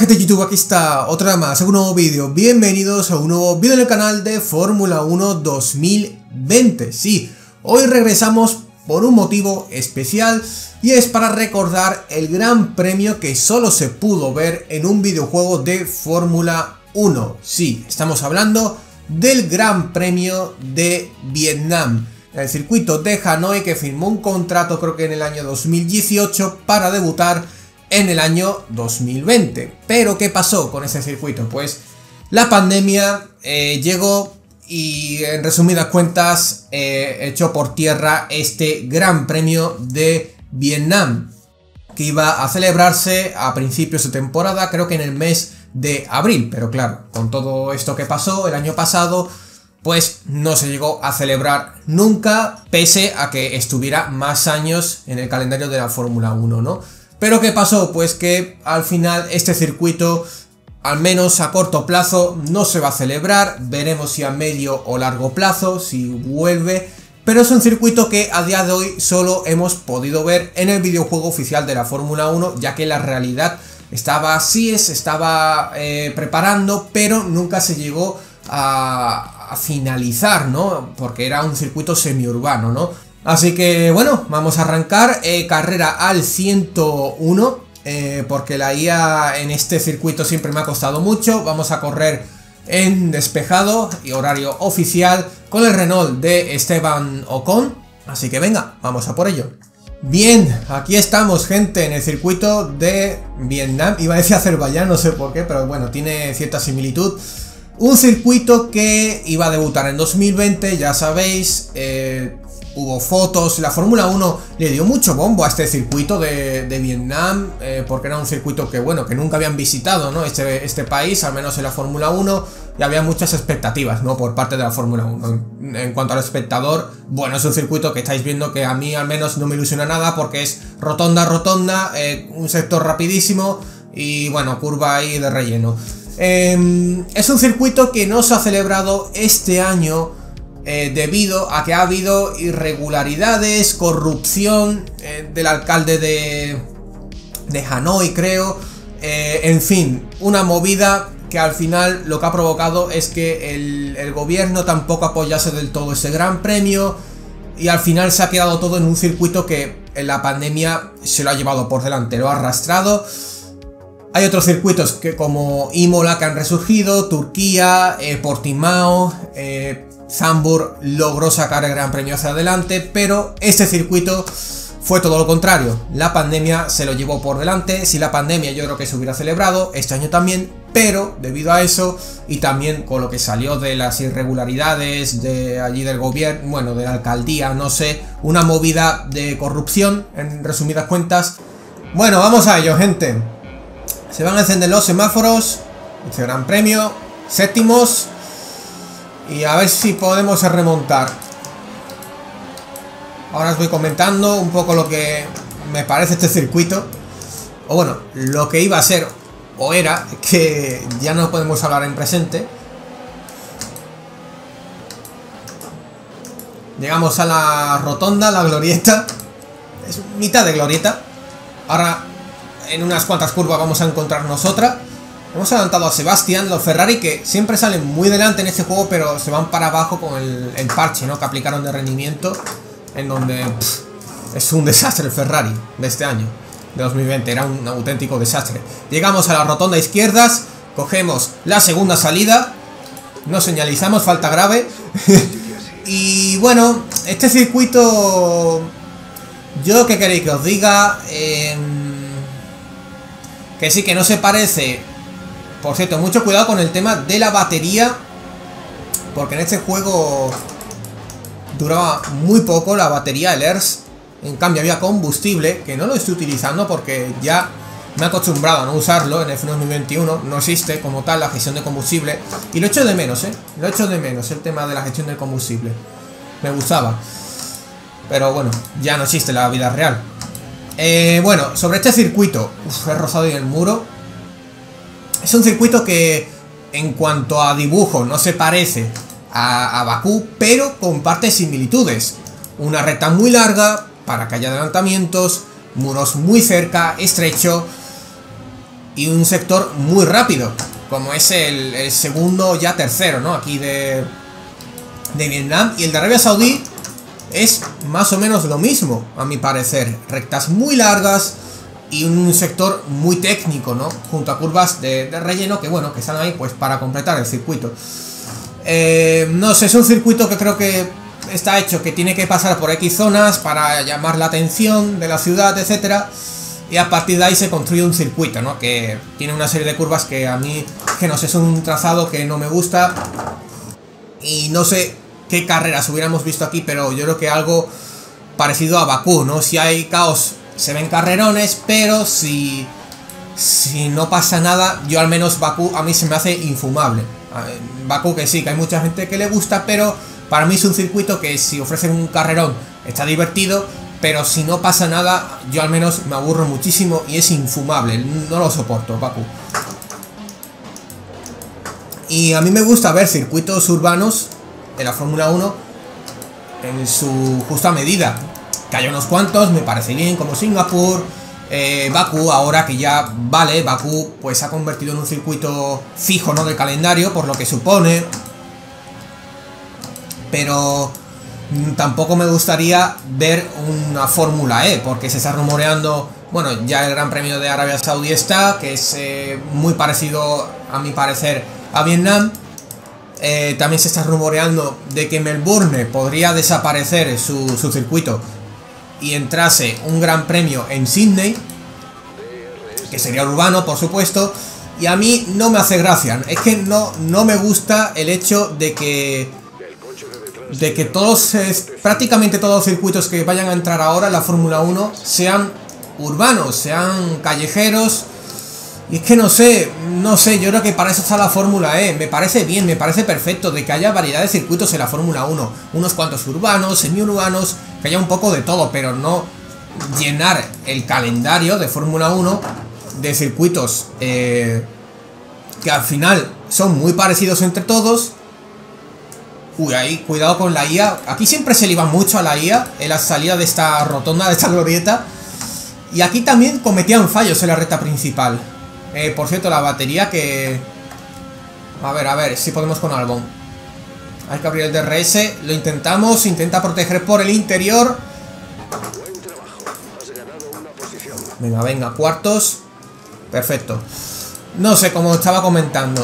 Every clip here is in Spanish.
gente de YouTube, aquí está otra más, un nuevo vídeo. Bienvenidos a un nuevo vídeo en el canal de Fórmula 1 2020. Sí, hoy regresamos por un motivo especial y es para recordar el gran premio que solo se pudo ver en un videojuego de Fórmula 1. Sí, estamos hablando del Gran Premio de Vietnam, el circuito de Hanoi, que firmó un contrato creo que en el año 2018 para debutar en el año 2020. Pero ¿qué pasó con ese circuito? Pues la pandemia llegó y en resumidas cuentas echó por tierra este Gran Premio de Vietnam, que iba a celebrarse a principios de temporada, creo que en el mes de abril. Pero claro, con todo esto que pasó el año pasado, pues no se llegó a celebrar nunca, pese a que estuviera más años en el calendario de la Fórmula 1, ¿no? Pero ¿qué pasó? Pues que al final este circuito, al menos a corto plazo, no se va a celebrar. Veremos si a medio o largo plazo, si vuelve. Pero es un circuito que a día de hoy solo hemos podido ver en el videojuego oficial de la Fórmula 1, ya que la realidad estaba preparando, pero nunca se llegó a finalizar, ¿no? Porque era un circuito semiurbano, ¿no? Así que bueno, vamos a arrancar. Carrera al 101, porque la IA en este circuito siempre me ha costado mucho. Vamos a correr en despejado y horario oficial con el Renault de Esteban Ocon. Así que venga, vamos a por ello. Bien, aquí estamos, gente, en el circuito de Vietnam. Iba a decir Azerbaiyán, no sé por qué, pero bueno, tiene cierta similitud. Un circuito que iba a debutar en 2020, ya sabéis. Hubo fotos, la Fórmula 1 le dio mucho bombo a este circuito de Vietnam, porque era un circuito que, bueno, que nunca habían visitado, ¿no? Este país, al menos en la Fórmula 1, y había muchas expectativas, ¿no? Por parte de la Fórmula 1. En cuanto al espectador, bueno, es un circuito que estáis viendo que a mí al menos no me ilusiona nada, porque es rotonda, un sector rapidísimo y, bueno, curva ahí de relleno. Es un circuito que no se ha celebrado este año, debido a que ha habido irregularidades, corrupción del alcalde de Hanoi, creo. En fin, una movida que al final lo que ha provocado es que el gobierno tampoco apoyase del todo ese gran premio, y al final se ha quedado todo en un circuito que en la pandemia se lo ha llevado por delante, lo ha arrastrado. Hay otros circuitos que, como Imola, que han resurgido, Turquía, Portimao, Zandvoort logró sacar el Gran Premio hacia adelante, pero este circuito fue todo lo contrario. La pandemia se lo llevó por delante. Si la pandemia, yo creo que se hubiera celebrado este año también, pero debido a eso y también con lo que salió de las irregularidades de allí del gobierno, bueno, de la alcaldía, no sé, una movida de corrupción, en resumidas cuentas. Bueno, vamos a ello, gente. Se van a encender los semáforos. Este Gran Premio, séptimos. Y a ver si podemos remontar. Ahora os voy comentando un poco lo que me parece este circuito. O bueno, lo que iba a ser o era, que ya no podemos hablar en presente. Llegamos a la rotonda, la glorieta. Es mitad de glorieta. Ahora en unas cuantas curvas vamos a encontrarnos otra. Hemos adelantado a Sebastián, los Ferrari, que siempre salen muy delante en este juego, pero se van para abajo con el parche, ¿no?, que aplicaron de rendimiento, en donde es un desastre el Ferrari de este año, de 2020, era un auténtico desastre. Llegamos a la rotonda izquierdas, cogemos la segunda salida, nos señalizamos, falta grave. Y bueno, este circuito, yo qué queréis que os diga, que sí, que no se parece. Por cierto, mucho cuidado con el tema de la batería, porque en este juego duraba muy poco la batería, el ERS. En cambio había combustible, que no lo estoy utilizando porque ya me he acostumbrado a no usarlo. En el F1 2021 no existe como tal la gestión de combustible, y lo echo de menos, lo echo de menos, el tema de la gestión del combustible. Me gustaba, pero bueno, ya no existe en la vida real. Bueno, sobre este circuito, he rozado en el muro. Es un circuito que en cuanto a dibujo no se parece a Bakú, pero comparte similitudes. Una recta muy larga para que haya adelantamientos, muros muy cerca, estrecho. y un sector muy rápido, como es el segundo, ya tercero, ¿no? Aquí de Vietnam. Y el de Arabia Saudí es más o menos lo mismo, a mi parecer. Rectas muy largas y un sector muy técnico, ¿no? Junto a curvas de relleno que, bueno, que están ahí pues para completar el circuito. No sé, es un circuito que creo que está hecho, que tiene que pasar por X zonas para llamar la atención de la ciudad, etcétera. Y a partir de ahí se construye un circuito, ¿no? Que tiene una serie de curvas que a mí, que no sé, es un trazado que no me gusta. Y no sé qué carreras hubiéramos visto aquí, pero yo creo que algo parecido a Bakú, ¿no? Si hay caos, se ven carrerones, pero si no pasa nada, yo al menos Bakú a mí se me hace infumable. Bakú que sí, que hay mucha gente que le gusta, pero para mí es un circuito que si ofrecen un carrerón está divertido, pero si no pasa nada, yo al menos me aburro muchísimo y es infumable, no lo soporto, Bakú. Y a mí me gusta ver circuitos urbanos de la Fórmula 1 en su justa medida. Que haya unos cuantos, me parece bien, como Singapur, Bakú, ahora que ya vale, Bakú pues se ha convertido en un circuito fijo, ¿no? Del calendario, por lo que supone. Pero tampoco me gustaría ver una Fórmula E, porque se está rumoreando, bueno, ya el Gran Premio de Arabia Saudí está, que es muy parecido, a mi parecer, a Vietnam. También se está rumoreando de que Melbourne podría desaparecer su circuito y entrase un Gran Premio en Sydney, que sería urbano, por supuesto. Y a mí no me hace gracia, es que no me gusta el hecho de que prácticamente todos los circuitos que vayan a entrar ahora en la Fórmula 1 sean urbanos, sean callejeros. Y es que no sé, yo creo que para eso está la Fórmula E. Me parece bien, me parece perfecto de que haya variedad de circuitos en la Fórmula 1. Unos cuantos urbanos, semiurbanos, que haya un poco de todo, pero no llenar el calendario de Fórmula 1 de circuitos que al final son muy parecidos entre todos. Uy, ahí, cuidado con la IA. Aquí siempre se le iba mucho a la IA en la salida de esta rotonda, de esta glorieta. Y aquí también cometían fallos en la recta principal. Por cierto, la batería que... A ver si podemos con Albon. Hay que abrir el DRS. Lo intentamos, intenta proteger por el interior. Venga, cuartos. Perfecto. No sé, como estaba comentando,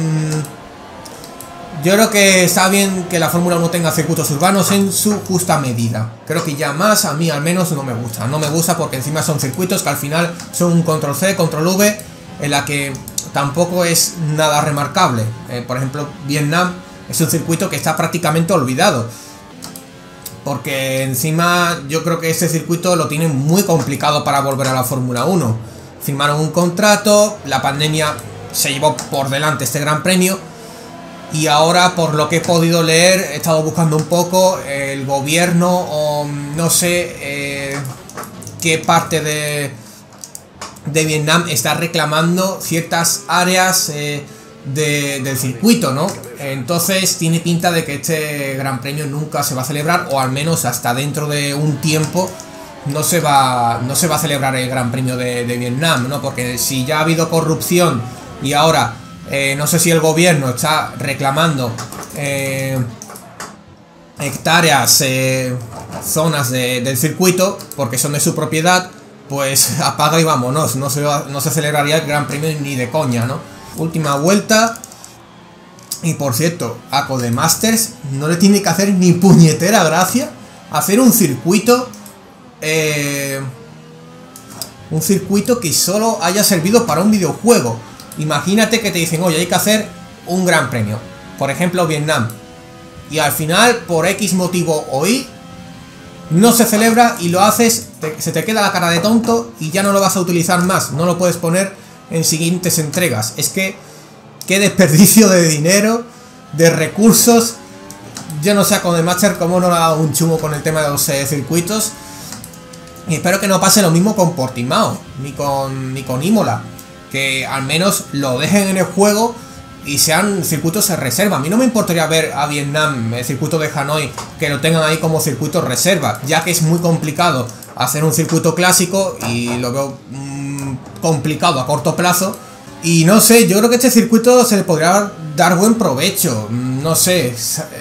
yo creo que está bien que la Fórmula 1 tenga circuitos urbanos en su justa medida. Creo que ya más, a mí al menos no me gusta. No me gusta porque encima son circuitos que al final son un control C, control V, en la que tampoco es nada remarcable. Por ejemplo, Vietnam es un circuito que está prácticamente olvidado. Porque encima yo creo que este circuito lo tienen muy complicado para volver a la Fórmula 1. Firmaron un contrato, la pandemia se llevó por delante este Gran Premio. Y ahora, por lo que he podido leer, he estado buscando un poco, el gobierno o no sé qué parte de Vietnam está reclamando ciertas áreas del circuito, ¿no? Entonces tiene pinta de que este Gran Premio nunca se va a celebrar, o al menos hasta dentro de un tiempo no se va a celebrar el Gran Premio de Vietnam, ¿no? Porque si ya ha habido corrupción y ahora... no sé si el gobierno está reclamando hectáreas, zonas del circuito, porque son de su propiedad, pues apaga y vámonos, no se celebraría el Gran Premio ni de coña, ¿no? Última vuelta. Y por cierto, a Codemasters no le tiene que hacer ni puñetera gracia hacer un circuito que solo haya servido para un videojuego. Imagínate que te dicen, oye, hay que hacer un Gran Premio, por ejemplo Vietnam, y al final por X motivo o Y no se celebra y lo haces, se te queda la cara de tonto y ya no lo vas a utilizar más, no lo puedes poner en siguientes entregas. Es que qué desperdicio de dinero, de recursos. Yo no sé a Codemaster cómo no le ha dado un chungo con el tema de los circuitos. Y espero que no pase lo mismo con Portimao ni con Imola, que al menos lo dejen en el juego y sean circuitos de reserva. A mí no me importaría ver a Vietnam, el circuito de Hanoi, que lo tengan ahí como circuito reserva, ya que es muy complicado hacer un circuito clásico y lo veo complicado a corto plazo. Y no sé, yo creo que este circuito se le podría dar buen provecho. No sé,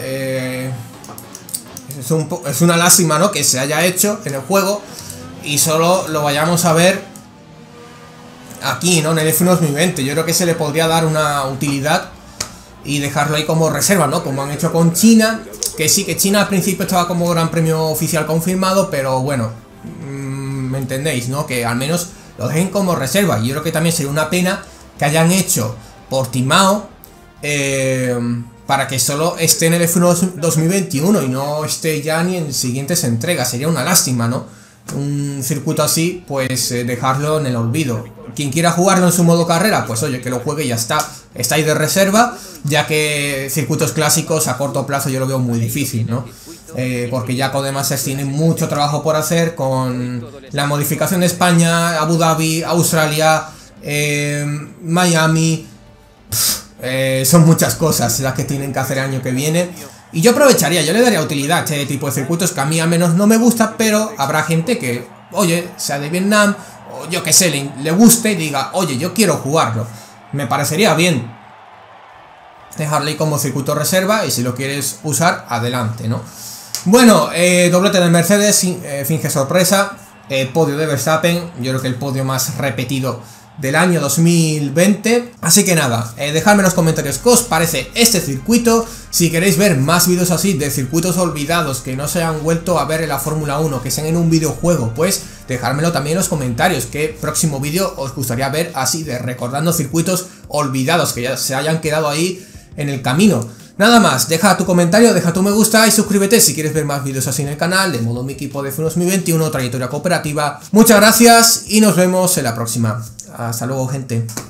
es una lástima, ¿no?, que se haya hecho en el juego y solo lo vayamos a ver aquí, ¿no?, en el F1 2020. Yo creo que se le podría dar una utilidad y dejarlo ahí como reserva, ¿no?, como han hecho con China. Que sí, que China al principio estaba como gran premio oficial confirmado, pero bueno, me entendéis, ¿no?, que al menos lo dejen como reserva. Y yo creo que también sería una pena que hayan hecho por Timao para que solo esté en el F1 2021 y no esté ya ni en siguientes entregas. Sería una lástima, ¿no? Un circuito así, pues dejarlo en el olvido. Quien quiera jugarlo en su modo carrera, pues oye, que lo juegue y ya está. Está ahí de reserva, ya que circuitos clásicos a corto plazo yo lo veo muy difícil, ¿no? Porque ya Codemasters tiene mucho trabajo por hacer con la modificación de España, Abu Dhabi, Australia, Miami. Son muchas cosas las que tienen que hacer el año que viene. Y yo aprovecharía, yo le daría utilidad a este tipo de circuitos que a mí al menos no me gusta, pero habrá gente que, oye, sea de Vietnam, o yo que sé, le guste y diga, oye, yo quiero jugarlo. Me parecería bien dejarle ahí como circuito reserva y si lo quieres usar, adelante, ¿no? Bueno, doblete de Mercedes, finge sorpresa, podio de Verstappen, yo creo que el podio más repetido del año 2020. Así que nada, dejadme en los comentarios qué os parece este circuito. Si queréis ver más vídeos así de circuitos olvidados que no se han vuelto a ver en la Fórmula 1, que sean en un videojuego, pues dejádmelo también en los comentarios. ¿Qué próximo vídeo os gustaría ver así de recordando circuitos olvidados que ya se hayan quedado ahí en el camino? Nada más, deja tu comentario, deja tu me gusta y suscríbete si quieres ver más vídeos así en el canal, de modo mi equipo de F1 2021, trayectoria cooperativa. Muchas gracias y nos vemos en la próxima. Hasta luego, gente.